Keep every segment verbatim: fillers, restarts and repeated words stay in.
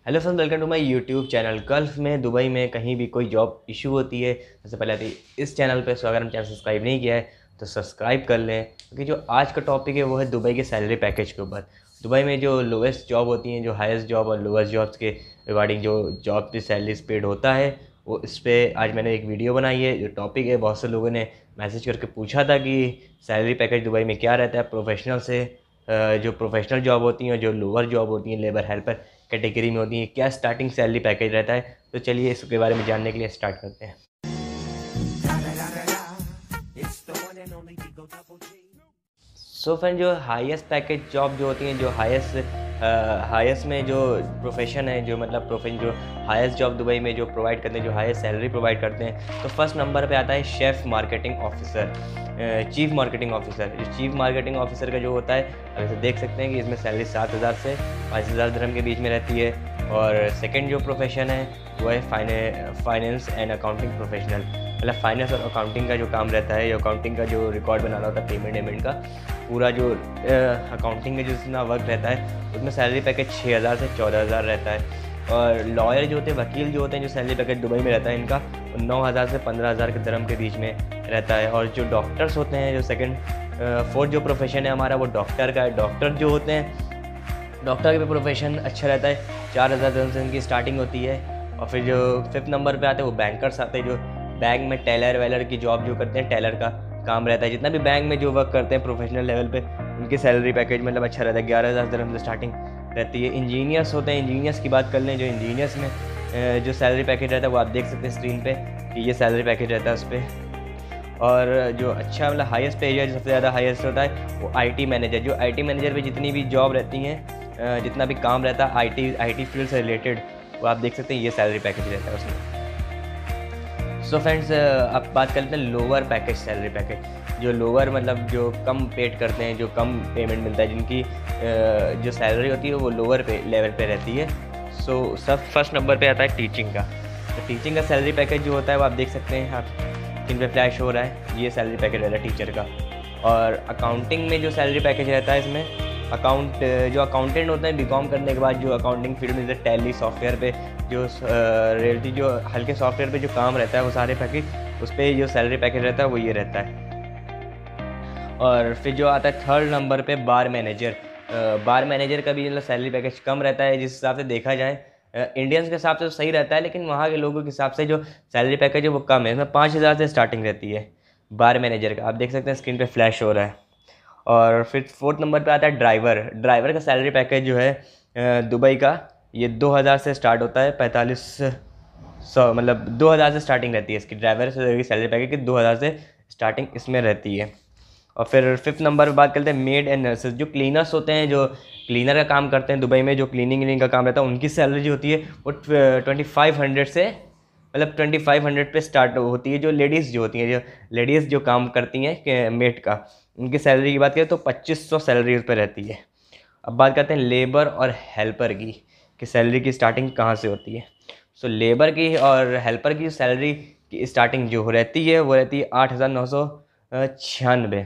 Hello friends, welcome to my YouTube channel. Gulf में, दुबई में कहीं भी कोई जॉब इशू होती है, सबसे पहले आती है इस चैनल पे। सो अगर हम चैनल सब्सक्राइब नहीं किया है तो सब्सक्राइब कर लें, क्योंकि जो आज का टॉपिक है वो है दुबई के सैलरी पैकेज के ऊपर। दुबई में जो लोएस्ट जॉब होती हैं, जो हाईएस्ट जॉब और लोएस्ट जॉब्स के रिगार्डिंग जो जॉब की सैलरी पेड होता है, वो इस पर आज मैंने एक वीडियो बनाई है। जो टॉपिक है, बहुत से लोगों ने मैसेज करके पूछा था कि सैलरी पैकेज दुबई में क्या रहता है प्रोफेशनल से, जो प्रोफेशनल जॉब होती हैं, जो लोअर जॉब होती हैं, लेबर हेल्पर कैटेगरी में होती हैं, क्या स्टार्टिंग सैलरी पैकेज रहता है। तो चलिए इसके बारे में जानने के लिए स्टार्ट करते हैं। सो फ्रेंड, जो हाईएस्ट पैकेज जॉब जो होती हैं, जो हाईएस्ट हाईएस्ट में जो प्रोफेशन है, जो मतलब प्रोफेशन जो हाईएस्ट जॉब दुबई में जो प्रोवाइड करते हैं, जो हाईएस्ट सैलरी प्रोवाइड करते हैं, तो फर्स्ट नंबर पे आता है chef marketing officer, chief marketing officer. जो चीफ मार्केटिंग ऑफिसर का जो होता है, अब इसे देख सकते हैं कि इसमें सैलरी सात हज़ार से पाँच हज़ार दिरहम के बीच में रहती है। और सेकंड जो प्रोफेशन है वो है फाइनेंस एंड अकाउंटिंग प्रोफेशनल, मतलब फाइनेंस और अकाउंटिंग का जो काम रहता है, अकाउंटिंग का जो रिकॉर्ड बनाना होता है, पेमेंट वेमेंट का पूरा जो अकाउंटिंग में जितना वर्क रहता है, उसमें सैलरी पैकेज छः हज़ार से चौदह हज़ार रहता है। और लॉयर जो होते हैं, वकील जो होते हैं, जो सैलरी पैकेज दुबई में रहता है इनका, नौ हज़ार से पंद्रह हज़ार के दिरहम के बीच में रहता है। और जो डॉक्टर्स होते हैं, जो सेकंड फोर्थ जो प्रोफेशन है हमारा, वो डॉक्टर का है। डॉक्टर जो होते हैं, डॉक्टर का भी प्रोफेशन अच्छा रहता है, चार हज़ार दिरहम से इनकी स्टार्टिंग होती है। और फिर जो फिफ्थ नंबर पे आते हैं वो बैंकर्स आते हैं, जो बैंक में टेलर वेलर की जॉब जो करते हैं, टेलर का काम रहता है। जितना भी बैंक में जो वर्क करते हैं प्रोफेशनल लेवल पे, उनकी सैलरी पैकेज मतलब अच्छा रहता है, ग्यारह हज़ार दिरहम से स्टार्टिंग रहती है। इंजीनियर्स होते हैं, इंजीनियर्स की बात कर लें, जो इंजीनियर्स में जो सैलरी पैकेज रहता है वो आप देख सकते हैं स्क्रीन पे कि ये सैलरी पैकेज रहता है उस पर। और जो अच्छा मतलब हाईएस्ट पे है, जो सबसे ज़्यादा हाईएस्ट होता है, वो आईटी मैनेजर। जो आईटी मैनेजर पे जितनी भी जॉब रहती हैं, जितना भी काम रहता है आईटी आईटी फील्ड से रिलेटेड, वो आप देख सकते हैं ये सैलरी पैकेज रहता है उसमें। सो फ्रेंड्स, अब बात करते हैं लोअर पैकेज सैलरी पैकेज। जो लोअर मतलब जो कम पेड करते हैं, जो कम पेमेंट मिलता है, जिनकी जो सैलरी होती है वो लोअर पे लेवल पे रहती है। सो सब फर्स्ट नंबर पे आता है टीचिंग का। तो टीचिंग का सैलरी पैकेज जो होता है वो आप देख सकते हैं, आप किन पे फ्लैश हो रहा है, ये सैलरी पैकेज रहता है टीचर का। और अकाउंटिंग में जो सैलरी पैकेज रहता है, इसमें अकाउंट जो अकाउंटेंट होते हैं बीकॉम करने के बाद, जो अकाउंटिंग फील्ड में जैसे टैली सॉफ्टवेयर पे जो रियलिटी जो हल्के सॉफ्टवेयर पे जो काम रहता है, वो सारे पैकेज उस पर जो सैलरी पैकेज रहता है वो ये रहता है। और फिर जो आता है थर्ड नंबर पे बार मैनेजर। बार मैनेजर का भी मतलब सैलरी पैकेज कम रहता है, जिस हिसाब से देखा जाए इंडियंस के हिसाब से तो सही रहता है, लेकिन वहाँ के लोगों के हिसाब से जो सैलरी पैकेज है वो कम है। इसमें पाँच हज़ार से स्टार्टिंग रहती है बार मैनेजर का, आप देख सकते हैं स्क्रीन पे फ्लैश हो रहा है। और फिर फोर्थ नंबर पे आता है ड्राइवर। ड्राइवर का सैलरी पैकेज जो है दुबई का, ये दो हज़ार से स्टार्ट होता है, पैंतालीस सौ मतलब दो हज़ार से स्टार्टिंग रहती है इसकी ड्राइवर की सैलरी पैकेज की, दो हज़ार से स्टार्टिंग इसमें रहती है। और फिर फिफ्थ नंबर पे बात करते हैं मेड एंड नर्सेज। जो क्लीनर्स होते हैं, जो क्लीनर का काम करते हैं दुबई में, जो क्लीनिंग क्लीनिंग का काम रहता है, उनकी सैलरी जो होती है वो ट्वेंटी फाइव हंड्रेड से मतलब ट्वेंटी फाइव हंड्रेड पे स्टार्ट होती है। जो लेडीज़ जो होती हैं, जो लेडीज़ जो काम करती हैं मेड का, उनकी सैलरी की बात करें तो पच्चीस सौ सैलरी उस पर रहती है। अब बात करते हैं लेबर और हेल्पर की कि सैलरी की स्टार्टिंग कहाँ से होती है। सो लेबर की और हेल्पर की सैलरी की स्टार्टिंग जो रहती है वो रहती है आठ हज़ार नौ सौ छियानवे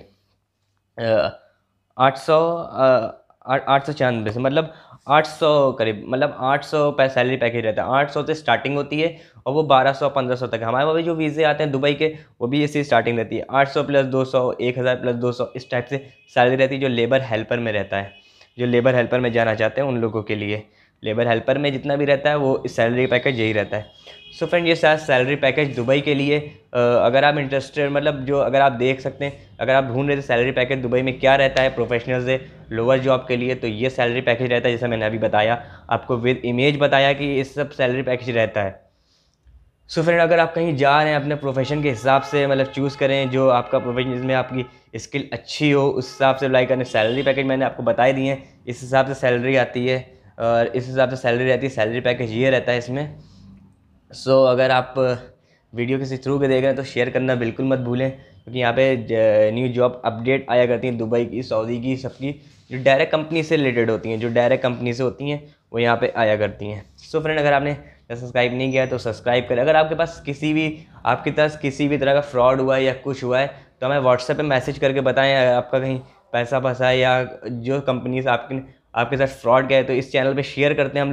आठ सौ आठ सौ छियानवे से, मतलब आठ सौ करीब, मतलब आठ सौ पे सैलरी पैकेज रहता है। आठ सौ से स्टार्टिंग होती है और वो बारह सौ पंद्रह सौ तक। हमारे वहाँ भी जो वीज़े आते हैं दुबई के, वो भी इसी स्टार्टिंग रहती है, आठ सौ प्लस दो सौ, एक हज़ार प्लस दो सौ, इस टाइप से सैलरी रहती है। जो लेबर हेल्पर में रहता है, जो लेबर हेल्पर में जाना चाहते हैं उन लोगों के लिए, लेबर हेल्पर में जितना भी रहता है वो सैलरी पैकेज यही रहता है। सो फ्रेंड, ये सारा सैलरी पैकेज दुबई के लिए, अगर आप इंटरेस्टेड मतलब जो अगर आप देख सकते हैं, अगर आप ढूंढ रहे थे सैलरी पैकेज दुबई में क्या रहता है प्रोफेशनल से लोअर जॉब के लिए, तो ये सैलरी पैकेज रहता है। जैसा मैंने अभी बताया आपको, विद इमेज बताया कि इस सब सैलरी पैकेज रहता है। सो फ्रेंड, अगर आप कहीं जा रहे हैं अपने प्रोफेशन के हिसाब से मतलब चूज़ करें, जो आपका प्रोफेशन जिसमें आपकी स्किल अच्छी हो, उस हिसाब से अप्लाई करें। सैलरी पैकेज मैंने आपको बताई दी है, इस हिसाब से सैलरी आती है और इस हिसाब से सैलरी रहती है। सैलरी पैकेज ये रहता है इसमें। सो so, अगर आप वीडियो किसी थ्रू के देख रहे हैं तो शेयर करना बिल्कुल मत भूलें, क्योंकि यहाँ पे न्यू जॉब अपडेट आया करती हैं दुबई की, सऊदी की, सबकी जो डायरेक्ट कंपनी से रिलेटेड होती हैं, जो डायरेक्ट कंपनी से होती हैं वो यहाँ पे आया करती हैं। सो so, फ्रेंड, अगर आपने सब्सक्राइब नहीं किया तो सब्सक्राइब करें। अगर आपके पास किसी भी आपके पास किसी भी तरह का फ्रॉड हुआ है या कुछ हुआ है तो हमें व्हाट्सएप पे मैसेज करके बताएं, आपका कहीं पैसा फंसा है या जो कंपनी से आपके आपके साथ फ्रॉड गया है, तो इस चैनल पे शेयर करते हैं हम लोग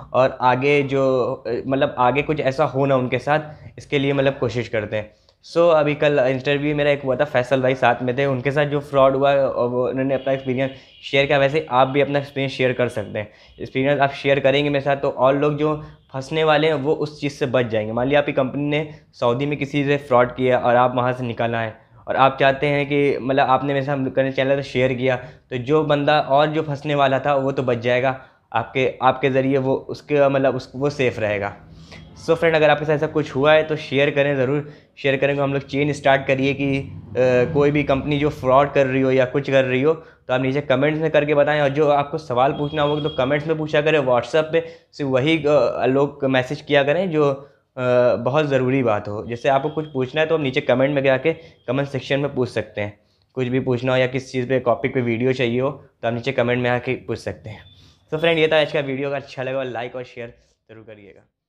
और आगे जो मतलब आगे कुछ ऐसा हो ना उनके साथ, इसके लिए मतलब कोशिश करते हैं। सो so, अभी कल इंटरव्यू मेरा एक हुआ था, फैसल भाई साथ में थे, उनके साथ जो फ्रॉड हुआ और वो उन्होंने अपना एक्सपीरियंस शेयर किया। वैसे आप भी अपना एक्सपीरियंस शेयर कर सकते हैं। एक्सपीरियंस आप शेयर करेंगे मेरे साथ तो और लोग जो फंसने वाले हैं वो उस चीज़ से बच जाएंगे। मान लिया आपकी कंपनी ने सऊदी में किसी से फ्रॉड किया और आप वहाँ से निकलना है और आप चाहते हैं कि मतलब आपने मेरे साथ करने चैनल पर शेयर किया, तो जो बंदा और जो फंसने वाला था वो तो बच जाएगा आपके आपके ज़रिए, वो उसके मतलब उस वो सेफ़ रहेगा। सो फ्रेंड, अगर आपके साथ ऐसा कुछ हुआ है तो शेयर करें, ज़रूर शेयर करेंगे। हम लोग चेन स्टार्ट करिए कि आ, कोई भी कंपनी जो फ्रॉड कर रही हो या कुछ कर रही हो तो आप नीचे कमेंट्स में करके बताएं। और जो आपको सवाल पूछना होगा तो कमेंट्स में पूछा करें, व्हाट्सएप पे सिर्फ वही आ, लोग मैसेज किया करें जो आ, बहुत ज़रूरी बात हो। जैसे आपको कुछ पूछना है तो आप नीचे कमेंट में जाके कमेंट सेक्शन में पूछ सकते हैं। कुछ भी पूछना हो या किस चीज़ पे टॉपिक पे वीडियो चाहिए हो तो आप नीचे कमेंट में आके पूछ सकते हैं। तो फ्रेंड, ये था आज का वीडियो। अगर अच्छा लगा लाइक और शेयर ज़रूर करिएगा।